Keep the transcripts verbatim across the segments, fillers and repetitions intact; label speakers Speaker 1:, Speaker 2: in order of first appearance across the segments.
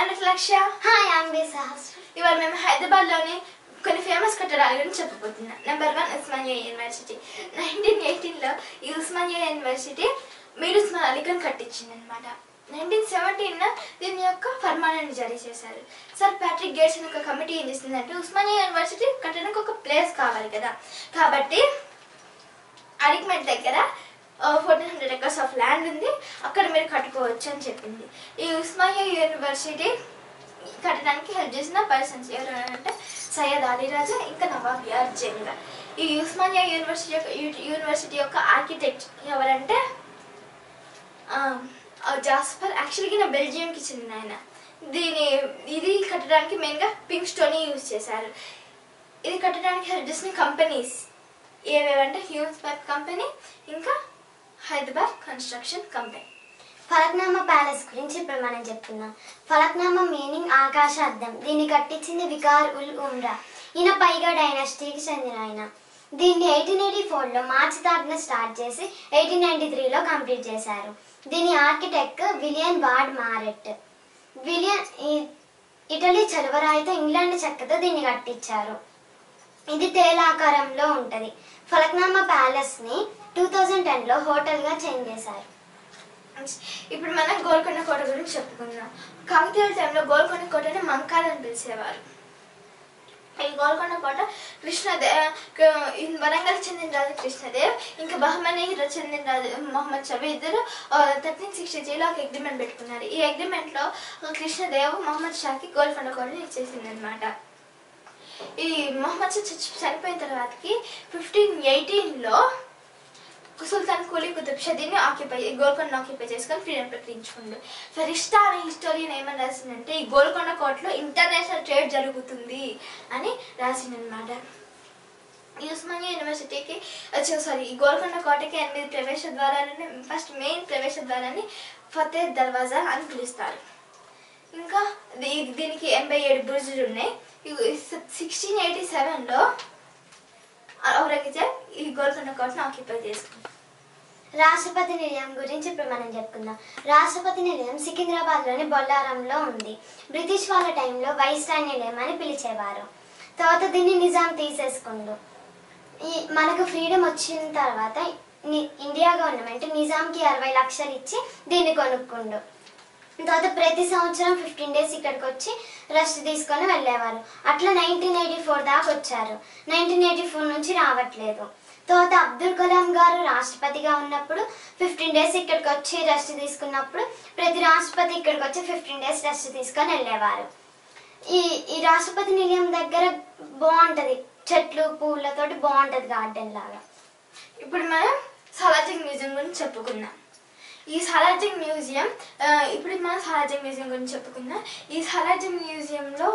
Speaker 1: I'm Lakshya.
Speaker 2: Hi, I'm Sahasra.
Speaker 1: ఇవాళ మేము హైదరాబాద్ లోని కొన్ని ఫేమస్ కట్టడాల గురించి చెప్పబోతున్నాం. Number one Osmania university. Nineteen eighteen లో ఈ ఉస్మానియా యూనివర్సిటీ మీర్ ఉస్మాన్ అలీ ఖాన్ కట్టించింది అనమాట. నైన్టీన్ సెవెంటీన్ దీని యొక్క ఫర్మానాన్ని జారీ చేశారు. సర్ ప్యాట్రిక్ గేట్స్ అనే ఒక కమిటీ ఏం చేసిందంటే ఉస్మానియా యూనివర్సిటీ కట్టడానికి ఒక ప్లేస్ కావాలి కదా, కాబట్టి అలిగ్మెంట్ దగ్గర fourteen hundred acres of land ఉంది, అక్కడ మీరు కట్టుకోవచ్చు అని చెప్పింది. ఈ ఉస్మానియా యూనివర్సిటీ కట్టడానికి హెల్ప్ చేసిన పర్సన్స్ ఎవరంటే సయ్యద్ అలీ రాజా, ఇంకా నవాబ్ యార్ జంగ్. ఈ ఉస్మానియా యూనివర్సిటీ యొక్క యూనివర్సిటీ యొక్క ఆర్కిటెక్ట్ ఎవరంటే జాస్పర్. యాక్చువల్గా నా బెల్జియంకి చెందిన ఆయన. దీని ఇది కట్టడానికి మెయిన్గా పింక్ స్టోన్ యూజ్ చేశారు. ఇది కట్టడానికి హెల్ప్ చేసిన కంపెనీస్ ఏవేవంటే హ్యూమన్ స్పాట్ కంపెనీ, ఇంకా Hyderabad construction company.
Speaker 2: Falaknuma palace గురించి ఇప్పుడు మనం చెప్తున్నాం. ఫలక్నామా మీనింగ్ ఆకాశ అద్దం. దీన్ని కట్టించింది వికార్ ఉల్ ఉమ్రా. ఈయన పైగా డైనాసిటీకి చెందిన ఆయన. దీన్ని ఎయిటీన్ ఎయిటీ ఫోర్లో మార్చి థర్డ్న స్టార్ట్ చేసి ఎయిటీన్ నైన్టీ త్రీలో కంప్లీట్ చేశారు. దీని architect William Ward Marrett. William Italy చలువరాయితో ఇంగ్లాండ్ చెక్కతో దీన్ని కట్టించారు. ఇది తేలాకారంలో ఉంటుంది. ఫలక్నామా ప్యాలెస్ని టూ థౌజండ్ టెన్లో హోటల్గా చేంజ్ చేశారు.
Speaker 1: ఇప్పుడు మనం గోల్కొండ కోట గురించి చెప్పుకుందాం. కాకతీయుల టైంలో గోల్కొండ కోటని మంకాల్ అని పిలిచేవారు. ఈ గోల్కొండ కోట కృష్ణదేవ్ వరంగల్ చెందిన రాజు కృష్ణదేవ్, ఇంకా బహమనీకి చెందిన రాజు మొహమ్మద్ షబీ ఇద్దరు థర్టీన్ సిక్స్టీ త్రీలో ఒక అగ్రిమెంట్ పెట్టుకున్నారు. ఈ అగ్రిమెంట్లో కృష్ణదేవ్ మొహమ్మద్ షాకి గోల్కొండ కోటని ఇచ్చేసింది అనమాట. ఈ మొహమ్మద్ షా చనిపోయిన తర్వాతకి ఫిఫ్టీన్ ఎయిటీన్లో సుల్తాన్ కూలీ కుతుబ్ షా దీన్ని ఆక్యుపై గోల్కొండ ఆక్యుపై చేసుకొని ఫ్రీడమ్ ప్రకటించుకుండు. ఫరిష్టా అనే హిస్టోరియన్ ఏమని రాసిందంటే ఈ గోల్కొండ కోటలో ఇంటర్నేషనల్ ట్రేడ్ జరుగుతుంది అని రాసిందనమాట. ఈ ఉస్మానియా యూనివర్సిటీకి సారీ ఈ గోల్కొండ కోటకి ఎనిమిది ప్రవేశ ద్వారాలని, ఫస్ట్ మెయిన్ ప్రవేశ ద్వారాన్ని ఫతే దర్వాజా అని పిలుస్తారు. ఇంకా దీనికి ఎనభై ఏడు బుర్జులు ఉన్నాయి. సిక్స్టీన్ ఎయిటీ సెవెన్లో ఔరంగజేబ్ ఈ గోల్కొండ కోటను ఆక్యుపై చేసుకుంటారు.
Speaker 2: రాష్ట్రపతి నిలయం గురించి ఇప్పుడు మనం చెప్పుకుందాం. రాష్ట్రపతి నిలయం సికింద్రాబాద్లోని బొల్లారంలో ఉంది. బ్రిటిష్ వాళ్ళ టైంలో వైస్రాయ్ నిలయం అని పిలిచేవారు. తర్వాత దీన్ని నిజాం తీసేసుకుండు. ఈ మనకు ఫ్రీడమ్ వచ్చిన తర్వాత ఇండియా గవర్నమెంట్ నిజాంకి అరవై లక్షలు ఇచ్చి దీన్ని కొనుక్కుండు. తర్వాత ప్రతి సంవత్సరం ఫిఫ్టీన్ డేస్ ఇక్కడికి వచ్చి రెస్ట్ తీసుకొని వెళ్ళేవారు. అట్లా నైన్టీన్ ఎయిటీ ఫోర్ దాకా వచ్చారు. నైన్టీన్ ఎయిటీ ఫోర్ నుంచి రావట్లేదు. తర్వాత అబ్దుల్ కలాం గారు రాష్ట్రపతిగా ఉన్నప్పుడు ఫిఫ్టీన్ డేస్ ఇక్కడికి వచ్చి రెస్ట్ తీసుకున్నప్పుడు ప్రతి రాష్ట్రపతి ఇక్కడికి వచ్చి ఫిఫ్టీన్ డేస్ రెస్ట్ తీసుకొని వెళ్ళేవారు. ఈ ఈ రాష్ట్రపతి నిలయం దగ్గర బాగుంటుంది, చెట్లు పూలతోటి బాగుంటుంది, గార్డెన్ లాగా.
Speaker 1: ఇప్పుడు మనం సాలార్జంగ్ మ్యూజియం గురించి చెప్పుకుందాం. ఈ సాలార్జంగ్ మ్యూజియం ఇప్పుడు మనం సాలార్జంగ్ మ్యూజియం గురించి చెప్పుకుందాం. ఈ సాలార్జంగ్ మ్యూజియంలో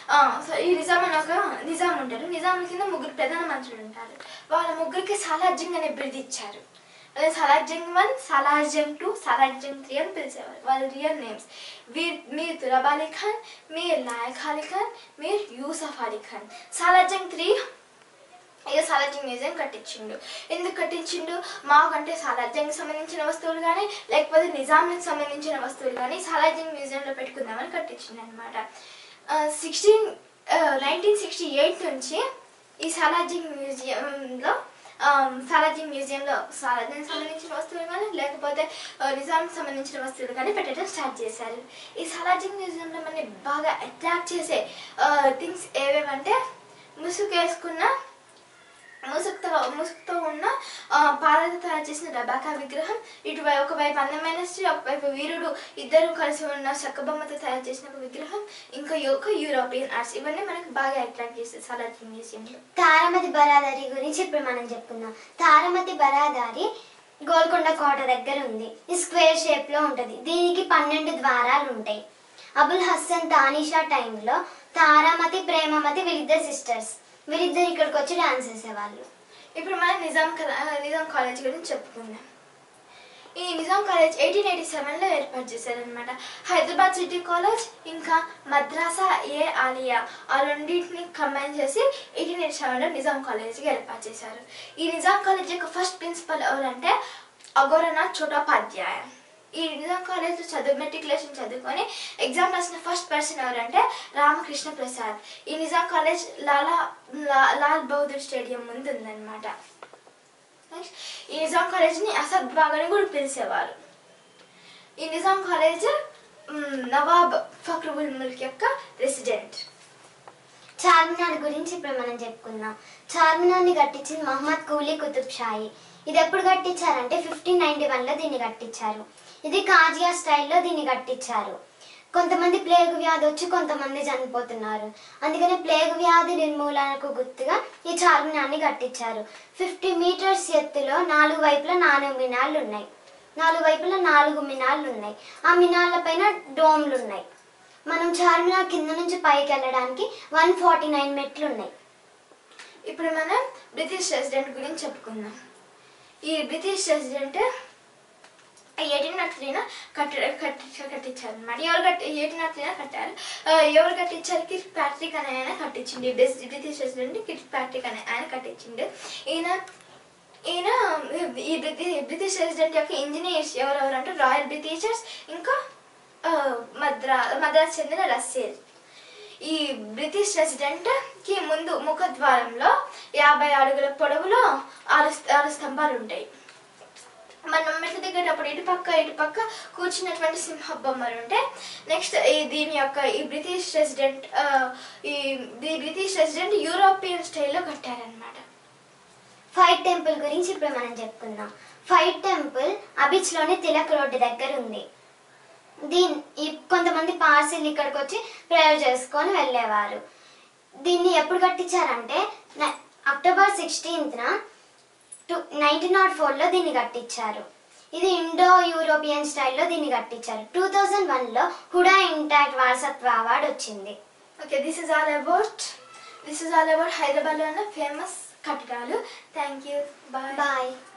Speaker 1: ఈ నిజాం అని ఒక నిజాం ఉంటారు. నిజాం కింద ముగ్గురు ప్రధానమంత్రులు ఉంటారు. వాళ్ళ ముగ్గురికి సాలార్జంగ్ అనే బిరుదు ఇచ్చారు. అదే Salar Jung one, Salar Jung two, Salar Jung three అని పిలిచేవారు. వాళ్ళ రియల్ నేమ్స్ వీర్ మీర్ తురబ్ అలీ ఖాన్, మీర్ లాయక్ అలీ ఖాన్, మీర్ యూసఫ్ అలీ ఖాన్. సాలార్జంగ్ త్రీ ఇక సాలార్జంగ్ మ్యూజియం కట్టించిండు. ఎందుకు కట్టించిండు? మాకంటే సాలార్జంగ్కి సంబంధించిన వస్తువులు కానీ లేకపోతే నిజాంకి సంబంధించిన వస్తువులు కానీ సాలార్జంగ్ మ్యూజియంలో పెట్టుకుందామని కట్టించిండు అనమాట. సిక్స్టీన్ నైన్టీన్ సిక్స్టీ ఎయిట్ నుంచి ఈ సాలార్జంగ్ మ్యూజియంలో సాలార్జంగ్ మ్యూజియంలో సాలార్జంగ్కి సంబంధించిన వస్తువులు కానీ లేకపోతే నిజాంకి సంబంధించిన వస్తువులు కానీ పెట్టడం స్టార్ట్ చేశారు. ఈ సాలార్జంగ్ మ్యూజియంలో మనని బాగా అట్రాక్ట్ చేసే థింగ్స్ ఏవేవంటే ముసుగు వేసుకున్న ముసుగుతో ముసుగుతో ఉన్న పాలతో తయారు చేసిన రబాకా విగ్రహం, ఇటువైపు ఒకవైపు అందమైన స్త్రీ ఒకవైపు వీరుడు ఇద్దరు కలిసి ఉన్న చెక్కబొమ్మతో తయారు చేసిన ఒక విగ్రహం, ఇంకా ఒక యూరోపియన్ ఆర్ట్స్, ఇవన్నీ మనకు బాగా అట్రాక్ట్ చేస్తాయి సాలార్జంగ్ మ్యూజియంలో.
Speaker 2: తారామతి బరాదారి గురించి ఇప్పుడు మనం చెప్పుకుందాం. తారామతి బరాదారి గోల్కొండ కోట దగ్గర ఉంది. ఈ స్క్వేర్ షేప్ లో ఉంటుంది. దీనికి పన్నెండు ద్వారాలు ఉంటాయి. అబుల్ హసన్ తానిషా టైంలో తారామతి ప్రేమమతి వీళ్ళిద్దరు సిస్టర్స్, వీళ్ళిద్దరు ఇక్కడికి వచ్చి డాన్స్ చేసేవాళ్ళు.
Speaker 1: ఇప్పుడు మనం నిజాం నిజాం కాలేజ్ గురించి చెప్పుకుందాం. ఈ నిజాం కాలేజ్ ఎయిటీన్ ఎయిటీ సెవెన్లో ఏర్పాటు చేశారనమాట. హైదరాబాద్ సిటీ కాలేజ్ ఇంకా మద్రాసా ఏ ఆలియా ఆ రెండింటిని కంబైన్ చేసి ఎయిటీన్ ఎయిటీ సెవెన్లో నిజాం కాలేజ్కి ఏర్పాటు చేశారు. ఈ నిజాం కాలేజ్ యొక్క ఫస్ట్ ప్రిన్సిపల్ ఎవరంటే అఘోరనాథ్ చోటోపాధ్యాయ. ఈ నిజాం కాలేజ్లో చదువు మెట్రికులేషన్ చదువుకొని ఎగ్జామ్ రాసిన ఫస్ట్ పర్సన్ ఎవరంటే రామకృష్ణ ప్రసాద్. ఈ నిజాం కాలేజ్ లాలా లాల్ బహదూర్ స్టేడియం ముందు ఉందన్నమాట. ఈ నిజాం కాలేజ్ని అసద్ బాగ్ అని కూడా పిలిచేవారు. ఈ నిజాం కాలేజ్ నవాబ్ ఫక్రుల్ ముల్క్ యొక్క రెసిడెంట్.
Speaker 2: చార్మినార్ గురించి ఇప్పుడు మనం చెప్పుకుందాం. చార్మినార్ని కట్టించింది మహమ్మద్ కూలీ కుతుబ్ షాహీ. ఇది ఎప్పుడు కట్టించారంటే ఫిఫ్టీన్ నైన్టీ వన్లో దీన్ని కట్టించారు. ఇది కాజియా స్టైల్లో దీన్ని కట్టించారు. కొంతమంది ప్లేగ్ వ్యాధి వచ్చి కొంతమంది చనిపోతున్నారు, అందుకని ప్లేగ్ వ్యాధి నిర్మూలనకు గుర్తుగా ఈ చార్మినార్ని కట్టించారు. ఫిఫ్టీ మీటర్స్ ఎత్తులో నాలుగు వైపులా నాలుగు మినార్లు ఉన్నాయి. నాలుగు వైపులా నాలుగు మినార్లు ఉన్నాయి. ఆ మినార్ల పైన డోమ్లు ఉన్నాయి. మనం చార్మినార్ కింద నుంచి పైకి వెళ్ళడానికి వన్ ఫార్టీ నైన్ మెట్లు ఉన్నాయి.
Speaker 1: ఇప్పుడు మనం బ్రిటిష్ రెసిడెంట్ గురించి చెప్పుకుందాం. ఈ బ్రిటిష్ రెసిడెంట్ ఎయిటీన్ నాట్ త్రీన కట్టి కట్టి కట్టించారు అనమాట. ఎవరు కట్టి ఎయిటీన్ నాట్ త్రీన కట్టారు. ఎవరు కట్టించారు? కిట్ ప్యాట్రిక్ అనే ఆయన కట్టించింది. బ్రిటిష్ రెసిడెంట్ కిట్ ప్యాట్రిక్ అనే ఆయన కట్టించిండు. ఈయన ఈయన ఈ బ్రిటిష్ బ్రిటిష్ రెసిడెంట్ యొక్క ఇంజనీర్స్ ఎవరెవరు అంటే రాయల్ బ్రిటిషర్స్, ఇంకా మద్రా మద్రాస్ చెందిన రస్సేల్. ఈ బ్రిటిష్ రెసిడెంట్ కి ముందు ముఖద్వారంలో యాభై అడుగుల పొడవులో ఆరు ఆరు స్తంభాలు ఉంటాయి. మనం మెట్లు దిగేటప్పుడు ఇటు పక్క ఇటు పక్క కూర్చున్నటువంటి సింహ బొమ్మలు ఉంటాయి. నెక్స్ట్ ఈ దీని యొక్క ఈ బ్రిటిష్ రెసిడెంట్ ఈ బ్రిటిష్ రెసిడెంట్ యూరోపియన్ స్టైల్లో కట్టారనమాట.
Speaker 2: ఫైట్ టెంపుల్ గురించి ఇప్పుడు మనం చెప్పుకుందాం. ఫైట్ టెంపుల్ అబిచ్లోని తిలక్ రోడ్డు దగ్గర ఉంది. దీని ఈ కొంతమంది పార్సిల్ ఇక్కడికి వచ్చి ప్రేయర్ చేసుకొని వెళ్ళేవారు. దీన్ని ఎప్పుడు కట్టించారంటే అక్టోబర్ సిక్స్టీన్త్న టూ నైన్టీన్ నాట్ ఫోర్లో దీన్ని కట్టించారు. ఇది ఇండో యూరోపియన్ స్టైల్లో దీన్ని కట్టించారు. టూ థౌజండ్ వన్లో హుడా ఇంటాక్ట్ వారసత్వ అవార్డు వచ్చింది.
Speaker 1: Okay, this is all about this is all about హైదరాబాద్లో ఉన్న ఫేమస్ కట్టడాలు. Thank you. Bye
Speaker 2: bye.